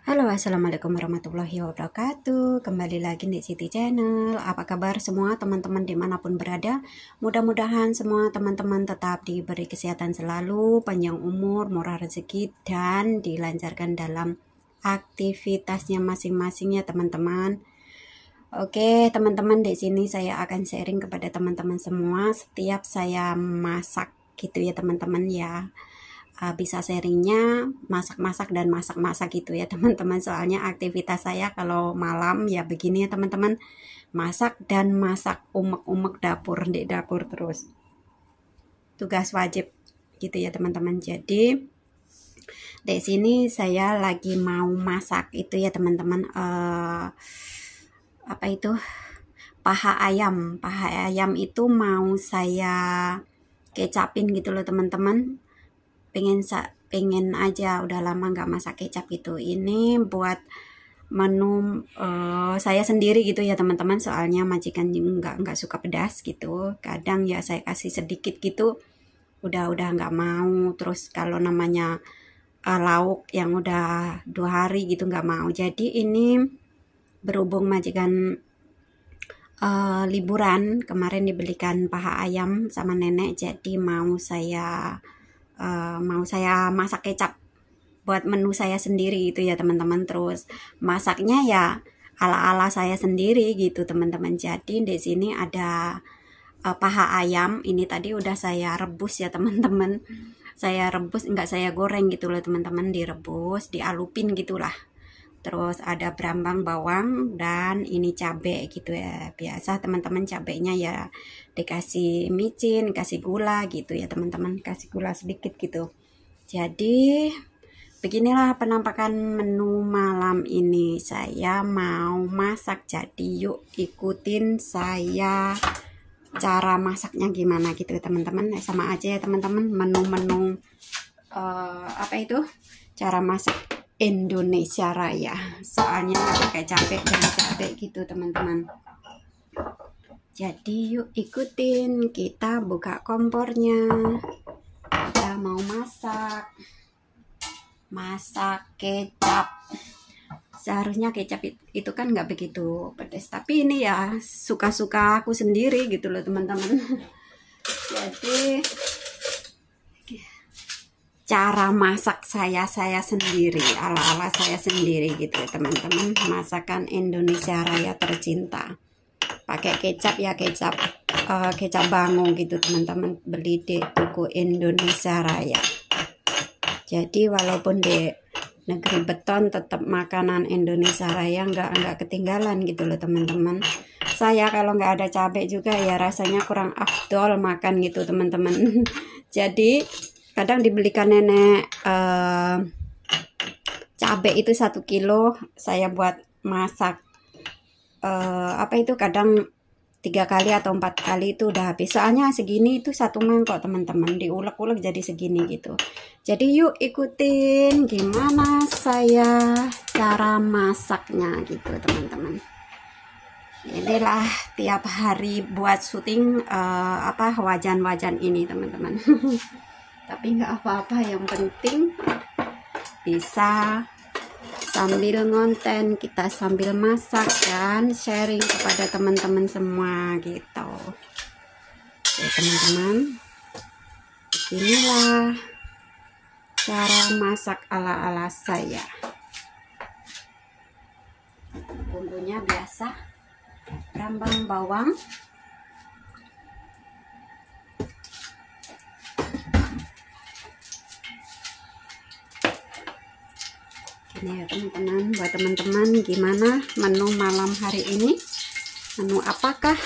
Halo, assalamualaikum warahmatullahi wabarakatuh. Kembali lagi di Siti Channel. Apa kabar semua teman-teman dimanapun berada? Mudah-mudahan semua teman-teman tetap diberi kesehatan selalu, panjang umur, murah rezeki, dan dilancarkan dalam aktivitasnya masing-masing ya teman-teman. Oke, teman-teman, di sini saya akan sharing kepada teman-teman semua setiap saya masak gitu ya teman-teman ya. Bisa sharingnya masak-masak dan masak-masak gitu ya teman-teman, soalnya aktivitas saya kalau malam ya begini ya teman-teman, masak dan masak, umek-umek dapur di dapur terus, tugas wajib gitu ya teman-teman. Jadi di sini saya lagi mau masak itu ya teman-teman, apa itu, paha ayam itu mau saya kecapin gitu loh teman-teman. Pengen aja, udah lama nggak masak kecap gitu. Ini buat menu saya sendiri gitu ya teman-teman, soalnya majikan nggak suka pedas gitu. Kadang ya saya kasih sedikit gitu, udah nggak mau. Terus kalau namanya lauk yang udah 2 hari gitu nggak mau. Jadi ini berhubung majikan liburan kemarin dibelikan paha ayam sama nenek, jadi mau saya masak kecap buat menu saya sendiri gitu ya teman-teman. Terus masaknya ya ala-ala saya sendiri gitu teman-teman. Jadi di sini ada paha ayam, ini tadi udah saya rebus ya teman-teman. Saya rebus, enggak saya goreng gitu loh teman-teman, direbus, dialupin gitulah. Terus ada berambang, bawang, dan ini cabai gitu ya. Biasa teman-teman cabainya ya dikasih micin, kasih gula gitu ya teman-teman, kasih gula sedikit gitu. Jadi beginilah penampakan menu malam ini. Saya mau masak, jadi yuk ikutin saya cara masaknya gimana gitu teman-teman. Sama aja ya teman-teman, menu-menu apa itu, cara masak Indonesia Raya, soalnya pakai cabai dan cabai gitu teman-teman. Jadi yuk ikutin, kita buka kompornya, kita mau masak kecap. Seharusnya kecap itu kan nggak begitu pedas, tapi ini ya suka-suka aku sendiri gitu loh teman-teman. Jadi cara masak saya sendiri, ala-ala saya sendiri gitu ya teman-teman. Masakan Indonesia Raya tercinta. Pakai kecap ya, kecap bango gitu teman-teman, beli di toko Indonesia Raya. Jadi walaupun di negeri beton, tetap makanan Indonesia Raya nggak ketinggalan gitu loh teman-teman. Saya kalau nggak ada cabai juga ya rasanya kurang afdol makan gitu teman-teman. Jadi kadang dibelikan nenek cabai itu 1 kilo, saya buat masak apa itu, kadang 3 kali atau 4 kali itu udah habis. Soalnya segini itu 1 mangkok teman-teman, diulek-ulek jadi segini gitu. Jadi yuk ikutin gimana saya cara masaknya gitu teman-teman. Inilah tiap hari buat syuting wajan-wajan ini teman-teman. Tapi nggak apa-apa, yang penting bisa sambil ngonten, kita sambil masak dan sharing kepada teman-teman semua gitu. Oke teman-teman, inilah cara masak ala-ala saya. Bumbunya biasa, berambang, bawang, ini ya teman-teman. Buat teman-teman gimana menu malam hari ini, menu apakah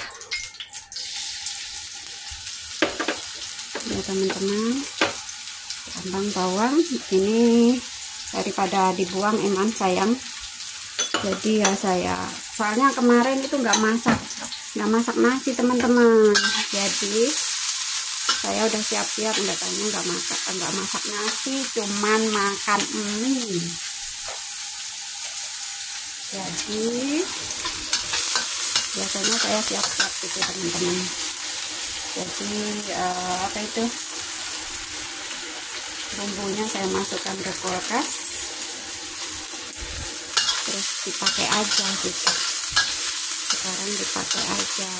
ya teman-teman. Kambang, bawang ini daripada dibuang emang sayang, jadi ya saya soalnya kemarin itu nggak masak nasi teman-teman, jadi saya udah siap-siap nggak masak nasi, cuman makan mie. Jadi biasanya saya siap-siap gitu teman-teman. Jadi apa itu, bumbunya saya masukkan ke kulkas. dipakai aja gitu. Sekarang dipakai aja.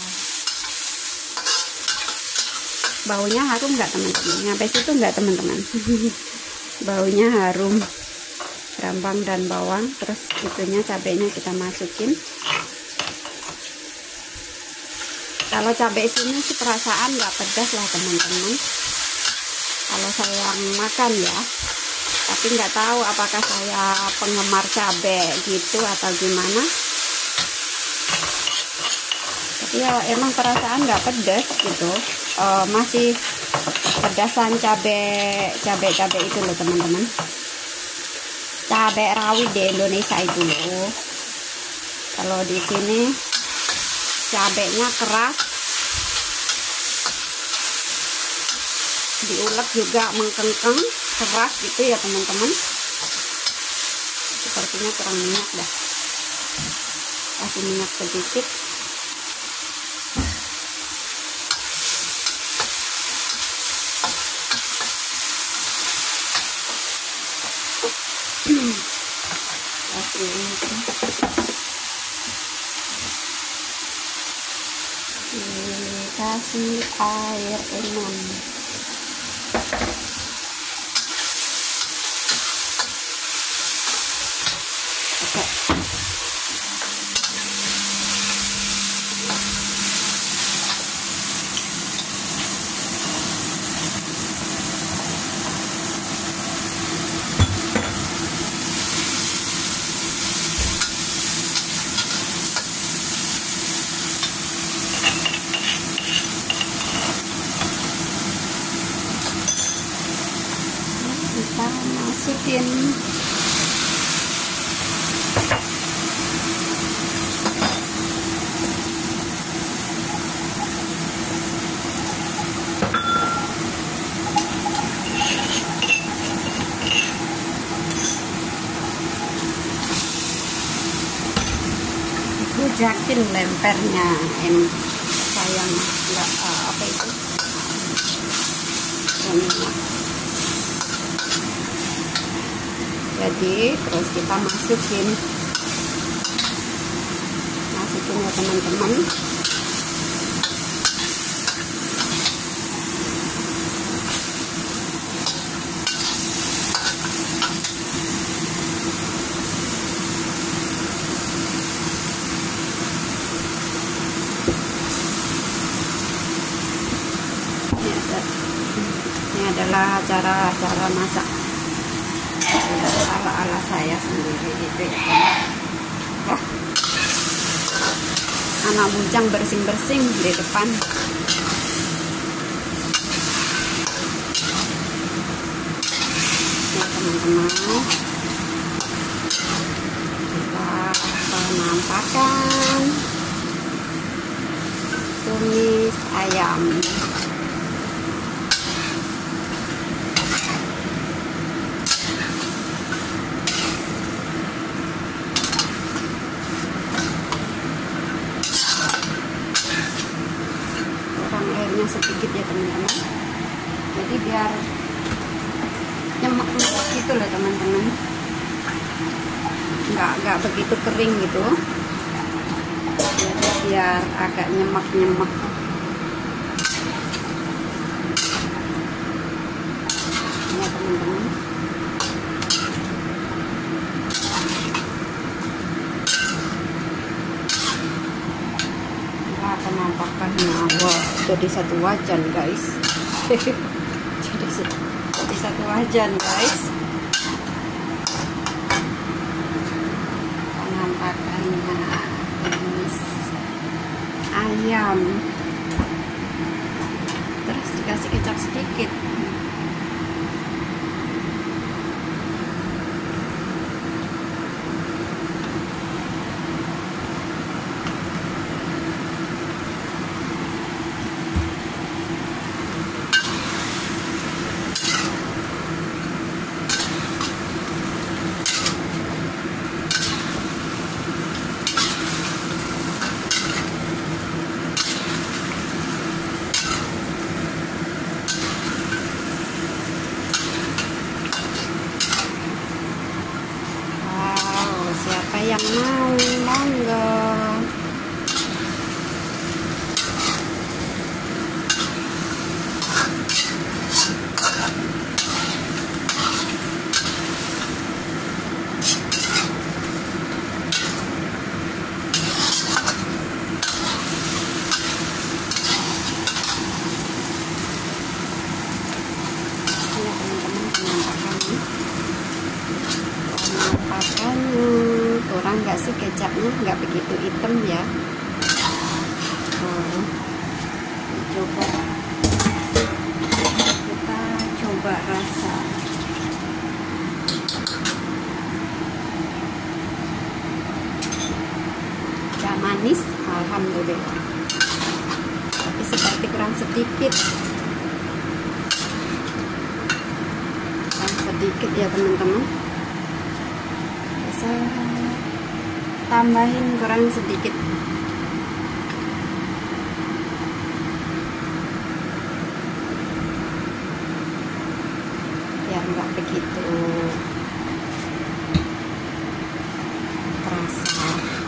Baunya harum nggak teman-teman? Nyampe situ nggak teman-teman? Baunya harum. Rambang dan bawang, terus itunya cabenya kita masukin. Kalau cabai sini sih perasaan nggak pedas lah teman-teman. Kalau saya yang makan ya, tapi nggak tahu apakah saya penggemar cabai gitu atau gimana. Tapi ya emang perasaan nggak pedas gitu. Masih pedasan cabai itu loh teman-teman. Cabai rawit di Indonesia itu loh. Kalau di sini cabenya keras, diulek juga mengkengkeng, keras gitu ya teman-teman. Sepertinya kurang minyak dah. Kasih minyak sedikit. Kasih air enam. Oke. Kita masukin bujakin lempernya, sayang nggak apa itu minyak. Jadi terus kita masukin ya teman-teman. Ini adalah cara masak ala saya sendiri gitu ya. Wah, anak bujang bersing-bersing di depan. Ya teman-teman, kita penampakan tumis ayam. Airnya sedikit ya teman-teman, jadi biar nyemek gitu loh teman-teman, nggak begitu kering gitu, jadi biar agak nyemek ya teman-teman. Penampakannya, wah, jadi satu wajan guys. jadi satu wajan guys. Penampakannya tumis ayam, terus dikasih kecap sedikit. Yang Penampakannya kurang nggak sih kecapnya, nggak begitu hitam ya. Coba kita coba rasa. Udah manis, alhamdulillah. Tapi seperti kurang sedikit. Kurang sedikit ya teman-teman. Bisa tambahin kurang sedikit. Biar nggak begitu terasa.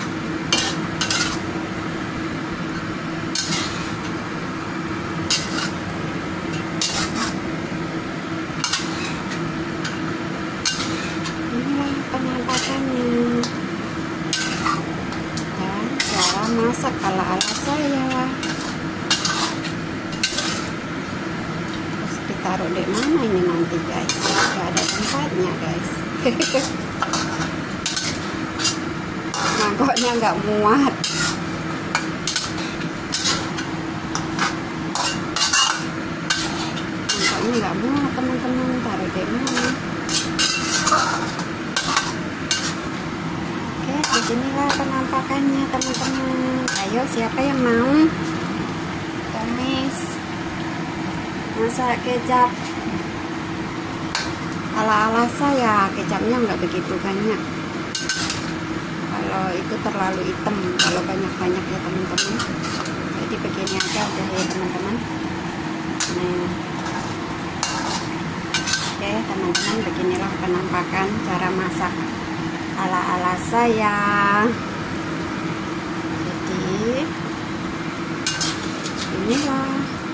Inilah penampakannya dan cara masak ala-ala saya. Terus ditaruh di mana ini nanti guys? Gak ada tempatnya guys. Mangkoknya nggak muat. Mangkoknya nggak muat teman-teman. Taruh di mana? Oke, beginilah penampakannya teman-teman. Ayo siapa yang mau tumis masak kecap ala-ala saya? Kecapnya nggak begitu banyak. Kalau itu terlalu hitam, kalau banyak-banyak ya teman-teman. Jadi begini aja udah ya teman-teman. Nah, oke teman-teman, beginilah penampakan cara masak ala-ala saya. Jadi inilah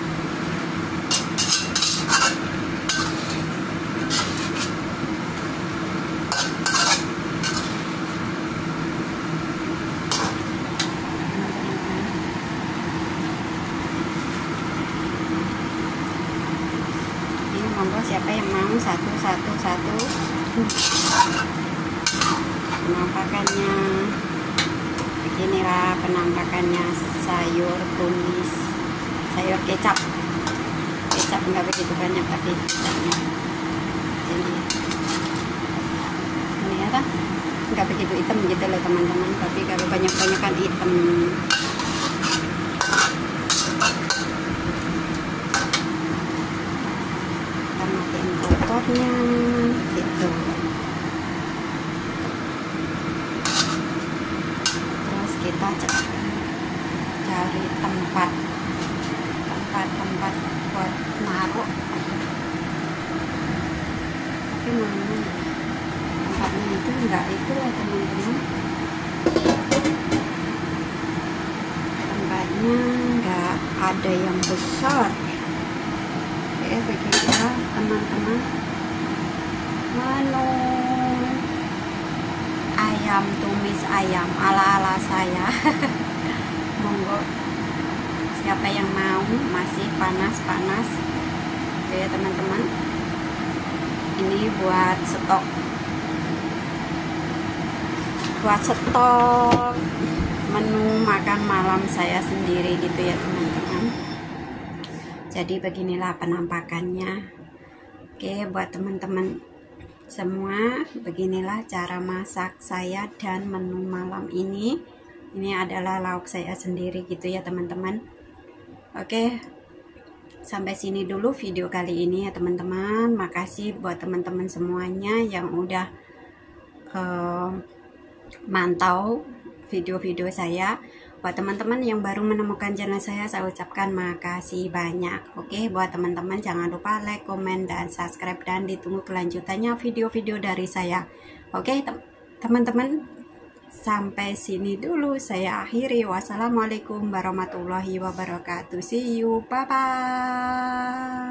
ini, monggo siapa yang mau satu penampakannya. Beginilah penampakannya sayur tumis, sayur kecap nggak begitu banyak tapi kecapnya. Jadi ini ya kan nggak begitu hitam gitu loh teman-teman, tapi kalau banyak-banyakan hitam. Kita matiin kompornya gitu. Terus kita cari tempat buat naruh. Tapi mana tempatnya itu enggak itu lah teman-teman. Tempatnya enggak ada yang besar. Oke, beginilah teman-teman. Menu ayam tumis ayam ala-ala saya. Monggo siapa yang mau, masih panas-panas oke ya teman-teman. Ini buat stok menu makan malam saya sendiri gitu ya teman-teman. Jadi beginilah penampakannya. Oke, buat teman-teman semua, beginilah cara masak saya dan menu malam ini. Ini adalah lauk saya sendiri gitu ya teman-teman. Oke, sampai sini dulu video kali ini ya teman-teman. Makasih buat teman-teman semuanya yang udah mantau video-video saya. Buat teman-teman yang baru menemukan channel saya ucapkan makasih banyak. Oke, buat teman-teman jangan lupa like, komen, dan subscribe, dan ditunggu kelanjutannya video-video dari saya. Oke teman-teman, sampai sini dulu saya akhiri. Wassalamualaikum warahmatullahi wabarakatuh. See you, bye bye.